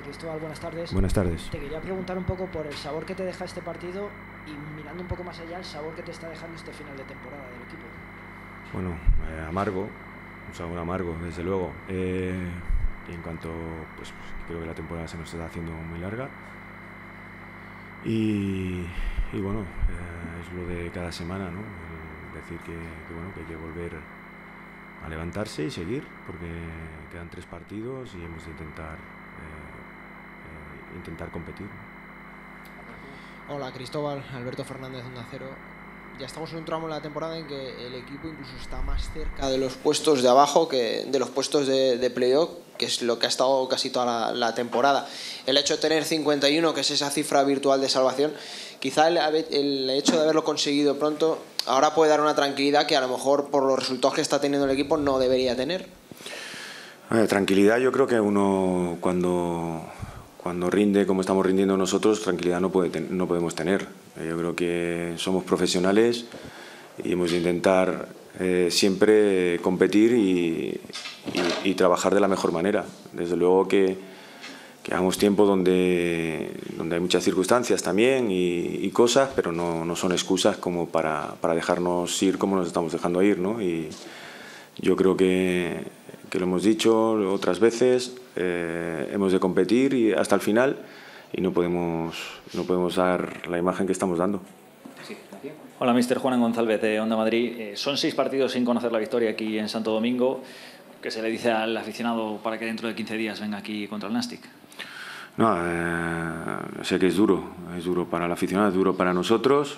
Cristóbal, buenas tardes. Buenas tardes. Te quería preguntar un poco por el sabor que te deja este partido y mirando un poco más allá, el sabor que te está dejando este final de temporada del equipo. Bueno, amargo, un sabor amargo, desde luego. Y en cuanto, pues creo que la temporada se nos está haciendo muy larga. Y bueno, es lo de cada semana, ¿no? El decir que hay que volver a levantarse y seguir, porque quedan 3 partidos y hemos de intentar competir. Hola Cristóbal, Alberto Fernández, Onda Cero. Ya estamos en un tramo de la temporada en que el equipo incluso está más cerca de los puestos de abajo que de los puestos de playoff, que es lo que ha estado casi toda la temporada. El hecho de tener 51, que es esa cifra virtual de salvación, quizá el hecho de haberlo conseguido pronto ahora puede dar una tranquilidad que a lo mejor por los resultados que está teniendo el equipo no debería tener. Tranquilidad, yo creo que uno cuando rinde como estamos rindiendo nosotros, tranquilidad no podemos tener. Yo creo que somos profesionales y hemos de intentar siempre competir y trabajar de la mejor manera. Desde luego que hagamos tiempo donde hay muchas circunstancias también y cosas, pero no son excusas como para dejarnos ir como nos estamos dejando ir, ¿no? Y yo creo que lo hemos dicho otras veces, hemos de competir y hasta el final y no podemos dar la imagen que estamos dando. Hola, míster. Juan González de Onda Madrid. Son 6 partidos sin conocer la victoria aquí en Santo Domingo. ¿Qué se le dice al aficionado para que dentro de 15 días venga aquí contra el Nàstic? No, sé que es duro para el aficionado, es duro para nosotros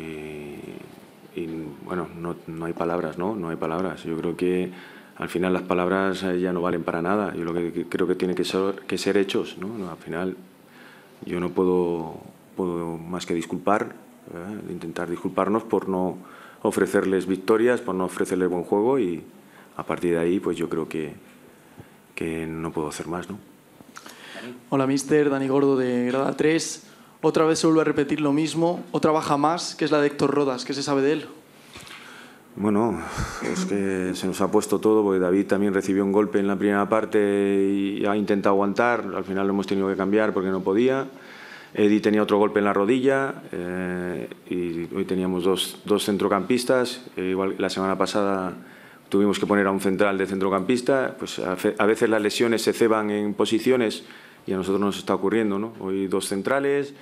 y bueno, no hay palabras, ¿no? No hay palabras. Yo creo que al final las palabras ya no valen para nada. Yo lo que creo que tiene que ser hechos, ¿no? Al final yo no puedo más que intentar disculparnos por no ofrecerles victorias, por no ofrecerles buen juego y a partir de ahí pues yo creo que no puedo hacer más, ¿no? Hola, míster. Dani Gordo de Grada 3. Otra vez se vuelve a repetir lo mismo, otra baja más, que es la de Héctor Rodas. ¿Qué se sabe de él? Bueno, es que se nos ha puesto todo, porque David también recibió un golpe en la primera parte y ha intentado aguantar, al final lo hemos tenido que cambiar porque no podía. Eddie tenía otro golpe en la rodilla y hoy teníamos dos centrocampistas, igual la semana pasada tuvimos que poner a un central de centrocampista, pues a veces las lesiones se ceban en posiciones y a nosotros nos está ocurriendo, ¿no? Hoy 2 centrales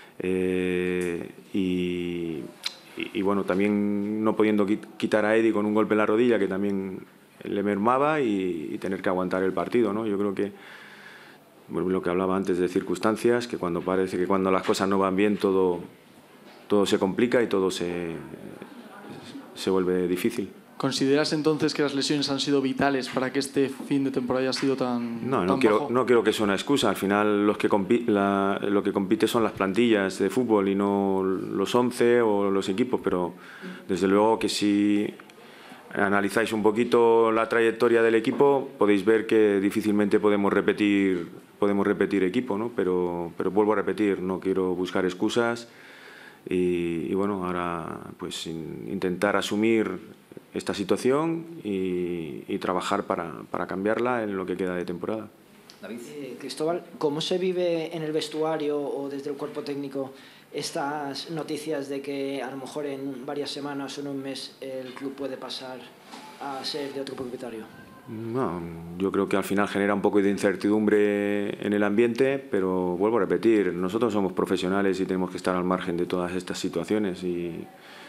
y bueno, también no pudiendo quitar a Eddie con un golpe en la rodilla que también le mermaba y tener que aguantar el partido, ¿no? Yo creo que lo que hablaba antes de circunstancias, que parece que cuando las cosas no van bien todo se complica y todo se vuelve difícil. ¿Consideras entonces que las lesiones han sido vitales para que este fin de temporada haya sido tan bajo? No quiero que sea una excusa. Al final lo que compite son las plantillas de fútbol y no los 11 o los equipos, pero desde luego que si analizáis un poquito la trayectoria del equipo podéis ver que difícilmente podemos repetir equipo, ¿no? Pero vuelvo a repetir, no quiero buscar excusas y bueno, ahora pues intentar asumir esta situación y trabajar para cambiarla en lo que queda de temporada. David. Cristóbal, ¿cómo se vive en el vestuario o desde el cuerpo técnico estas noticias de que a lo mejor en varias semanas o en un mes el club puede pasar a ser de otro propietario? No, yo creo que al final genera un poco de incertidumbre en el ambiente, pero vuelvo a repetir, nosotros somos profesionales y tenemos que estar al margen de todas estas situaciones y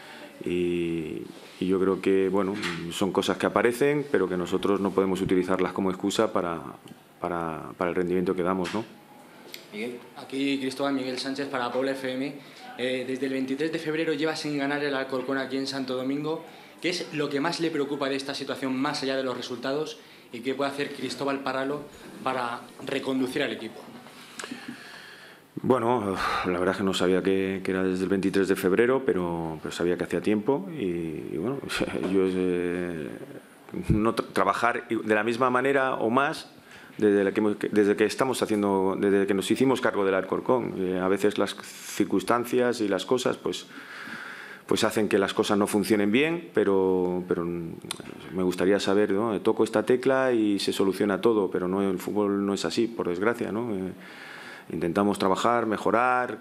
yo creo que bueno, son cosas que aparecen, pero que nosotros no podemos utilizarlas como excusa para el rendimiento que damos, ¿no? Miguel. Aquí Cristóbal, Miguel Sánchez para Puebla FM. Desde el 23 de febrero lleva sin ganar el Alcorcón aquí en Santo Domingo. ¿Qué es lo que más le preocupa de esta situación más allá de los resultados y qué puede hacer Cristóbal Parralo para reconducir al equipo? Bueno, la verdad es que no sabía que era desde el 23 de febrero, pero sabía que hacía tiempo y bueno, yo no trabajar de la misma manera o más desde que nos hicimos cargo del Alcorcón. A veces las circunstancias y las cosas pues pues hacen que las cosas no funcionen bien, pero me gustaría saber, ¿no? Toco esta tecla y se soluciona todo, pero no, el fútbol no es así, por desgracia, ¿no? Intentamos trabajar, mejorar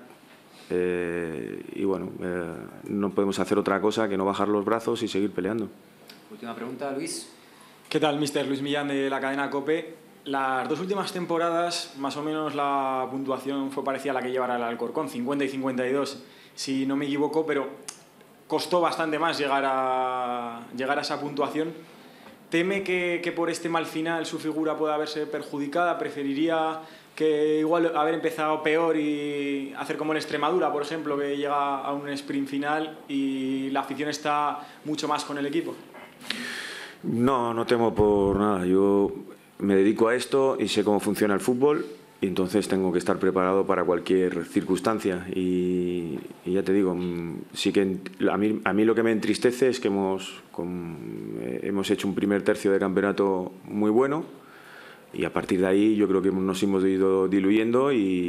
y bueno, no podemos hacer otra cosa que no bajar los brazos y seguir peleando. Última pregunta, Luis. ¿Qué tal, mister? Luis Millán, de la cadena COPE. Las 2 últimas temporadas, más o menos la puntuación fue parecida a la que llevará el Alcorcón, 50 y 52, si no me equivoco, pero costó bastante más llegar a esa puntuación. ¿Teme que por este mal final su figura pueda verse perjudicada? ¿Preferiría que igual haber empezado peor y hacer como en Extremadura, por ejemplo, que llega a un sprint final y la afición está mucho más con el equipo? No, no temo por nada. Yo me dedico a esto y sé cómo funciona el fútbol y entonces tengo que estar preparado para cualquier circunstancia. Y ya te digo, sí que a mí lo que me entristece es que hemos hecho un primer tercio de campeonato muy bueno y a partir de ahí yo creo que nos hemos ido diluyendo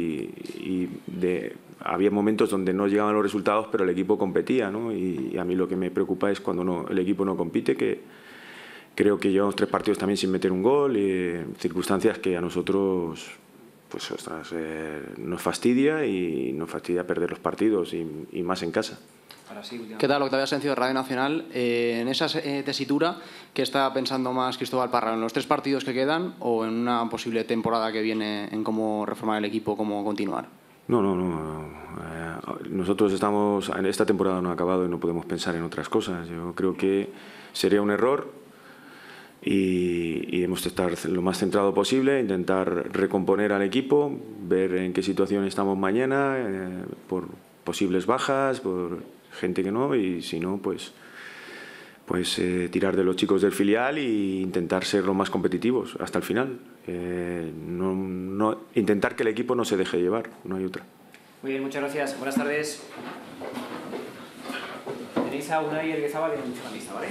había momentos donde no llegaban los resultados, pero el equipo competía, ¿no? Y a mí lo que me preocupa es cuando el equipo no compite, que creo que llevamos 3 partidos también sin meter un gol, circunstancias que a nosotros pues, nos fastidia y nos fastidia perder los partidos y más en casa. ¿Qué tal, Octavio Asencio, de Radio Nacional? En esa tesitura, ¿qué está pensando más Cristóbal Parra? ¿En los 3 partidos que quedan o en una posible temporada que viene en cómo reformar el equipo, cómo continuar? No. Nosotros estamos... Esta temporada no ha acabado y no podemos pensar en otras cosas. Yo creo que sería un error y hemos de estar lo más centrado posible, intentar recomponer al equipo, ver en qué situación estamos mañana, por posibles bajas, por gente que no, y si no, pues tirar de los chicos del filial e intentar ser lo más competitivos hasta el final. Intentar que el equipo no se deje llevar, no hay otra. Muy bien, muchas gracias. Buenas tardes. Tenéis a Unai Elguezabal en la lista, ¿vale?